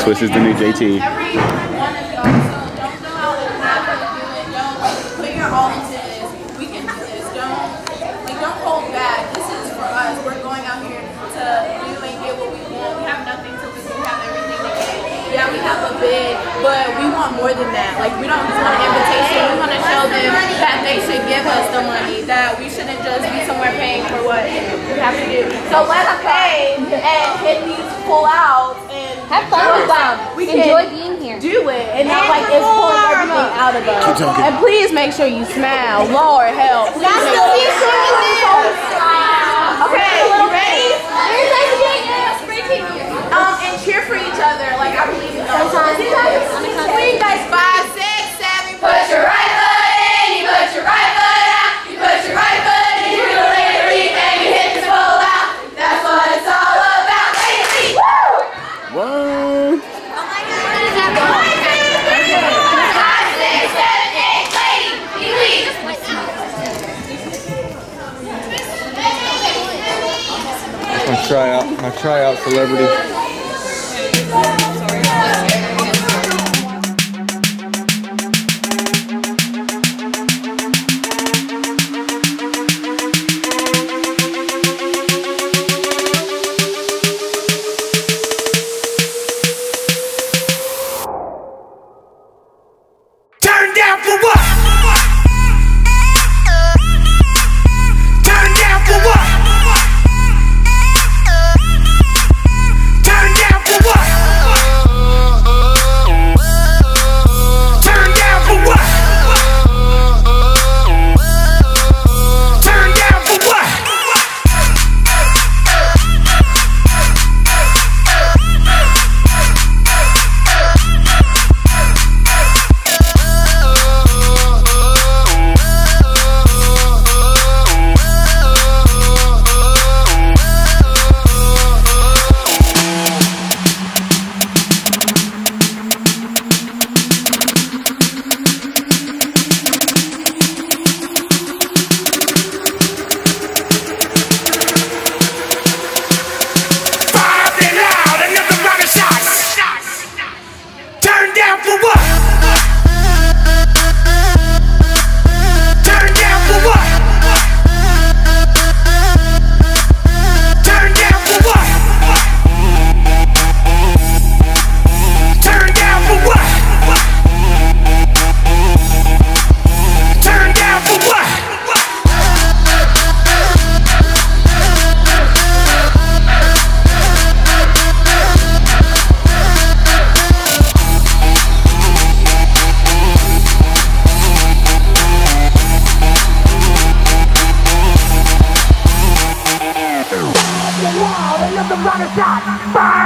Twist is the new JT. Every one of y'all, so don't know how to do it. Don't put your all into this. We can do this. Don't hold back. This is for us. We're going out here to do and get what we want. We have nothing to lose. We have everything to get. Yeah, we have a bid, but we want more than that. Like, we don't just want an invitation. We want to show them that they should give us the money. That we shouldn't just be somewhere paying for what we have to do. So let us pay and hit these pull-outs and have fun with them. We enjoy being here. Do it, and not like it's pulling everything out of us. And please make sure you smile. Lord help. Please make sure you smile. Okay, you ready? And cheer for each other. Like, I believe in those. Please, guys, 5, 6, 7. Put your right foot in, you put your right foot out. You put your right foot in, you relay the reap, and you hit the pull out. That's what it's all about. Ladies, woo! Whoa! My tryout celebrity. Turn down for what? Turn down for what? Turn down for what? Turn down for what? Turn down for what? Another round of shots.